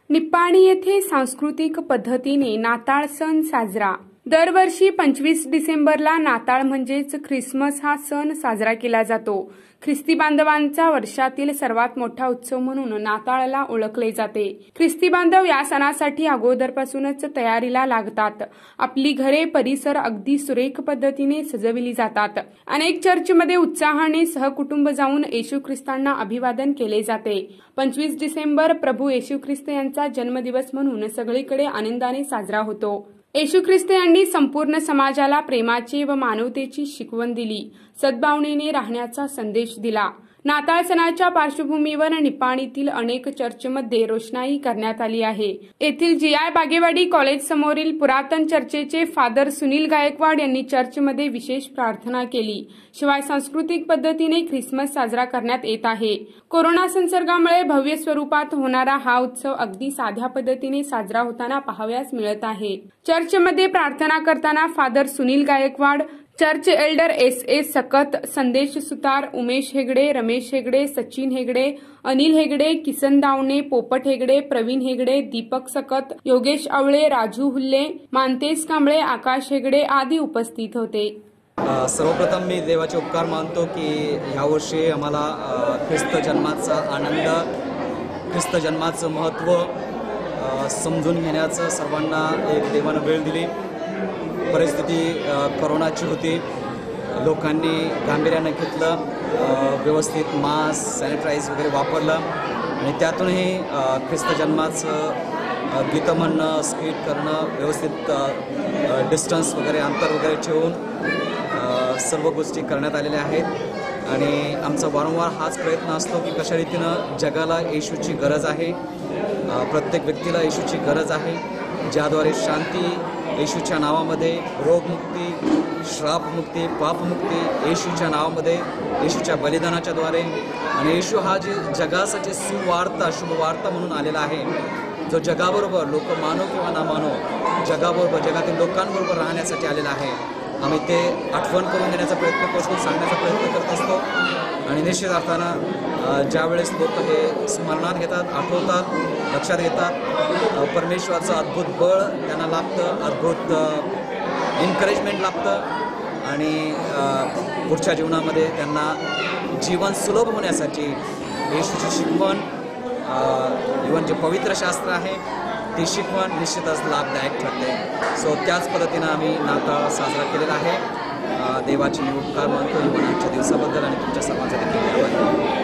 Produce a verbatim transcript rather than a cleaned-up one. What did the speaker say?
निप्पाणी येथे सांस्कृतिक पद्धतीने नाताळ सण साजरा। दरवर्षी पंचवीस डिसेंबरला नाताळ म्हणजेच ख्रिसमस हा सण साजरा केला जातो। ख्रिस्ती बांधवांचा वर्षातील सर्वात मोठा उत्सव म्हणून नाताळला ओळखले जाते। ख्रिस्ती बांधव या सणासाठी अगोदरपासूनच तयारीला लागतात। आपली घरे परिसर अगदी सुरेख पद्धतीने सजविली जातात। अनेक चर्चमध्ये उत्साहाने सहकुटुंब जाऊन येशू ख्रिस्तांना अभिवादन केले जाते। पंचवीस डिसेंबर प्रभू येशू ख्रिस्त यांचा जन्मदिवस म्हणून सगळीकडे आनंदाने साजरा होतो। येशू ख्रिस्त यांनी संपूर्ण समाजाला प्रेमाची व मानवतेची शिकवण दिली, सद्भावनेने राहण्याचा संदेश दिला। नाताळ सणाच्या पार्श्वभूमीवर निप्पाणीतील अनेक चर्चमध्ये रोषणाई करण्यात आली आहे। येथील जी आय बागेवाडी कॉलेज समोरील पुरातन चर्चेचे फादर सुनील गायकवाड यांनी चर्चमध्ये विशेष प्रार्थना केली। शिवाय सांस्कृतिक पद्धतीने ख्रिसमस साजरा करण्यात येत आहे। कोरोना संसर्गामुळे भव्य स्वरूपात होणारा हा उत्सव अगदी साध्या पद्धतीने साजरा होताना पाहावयास मिळत आहे। चर्चमध्ये प्रार्थना करताना father Sunil Gaikwad, church elder S S Sakat, Sandesh सुतार, उमेश हेगडे, रमेश हेगडे, सचिन हेगडे, अनिल हेगडे, किसन दावणे, पोपट हेगडे, प्रवीण हेगडे, दीपक सकत, योगेश आवळे, राजू हुल्ले, मानतेश कांबळे, आकाश हेगडे आदी उपस्थित होते। सर्वप्रथम मी देवाचे उपकार मानतो की यावर्षी आम्हाला ख्रिस्त जन्माचा आनंद, ख्रिस्त जन्माचं महत्त्व समजून घेण्याचं सर्वांना एक देवानं वेळ दिली। परिस्थिती कोरोनाची होती, लोकांनी गांभीर्याने घेतलं, व्यवस्थित मास्क सॅनिटाईज वगैरे वापरलं आणि त्यातूनही ख्रिस्त जन्माचं गीतं म्हणणं, स्किट करणं, व्यवस्थित डिस्टन्स वगैरे अंतर वगैरे ठेवून सर्व गोष्टी करण्यात आलेल्या आहेत। आणि आमचा वारंवार हाच प्रयत्न असतो की कशा रीतीनं जगाला येशूची गरज आहे, प्रत्येक व्यक्तीला येशूची गरज आहे, ज्याद्वारे शांती येशूच्या नावामध्ये, रोगमुक्ती, श्रापमुक्ती, पापमुक्ती येशूच्या नावामध्ये, येशूच्या बलिदानाच्या द्वारे। आणि येशू हा जे जगासाठी सुवार्ता, शुभवार्ता म्हणून आलेला आहे, जो जगाबरोबर, लोक मानो किंवा ना मानो, जगाबरोबर, जगातील लोकांबरोबर राहण्यासाठी आलेला आहे। आम्ही ते आठवण करून देण्याचा प्रयत्न करतो, सांगण्याचा प्रयत्न करत असतो। आणि निश्चित अर्थानं ज्यावेळेस लोक हे स्मरणात घेतात, आठवतात, लक्षात घेतात, परमेश्वराचं अद्भुत बळ त्यांना लाभतं, अद्भुत एन्करेजमेंट लाभतं आणि पुढच्या जीवनामध्ये त्यांना जीवन सुलभ होण्यासाठी येशूची शिकवण, इव्हन जे पवित्र शास्त्र आहे ती शिकवण निश्चितच लाभदायक ठरते। सो त्याच पद्धतीनं आम्ही नाताळ साजरा केलेला आहे। देवाची मी उपकार मानतो आजच्या दिवसाबद्दल आणि तुमच्या सर्वांचा देखील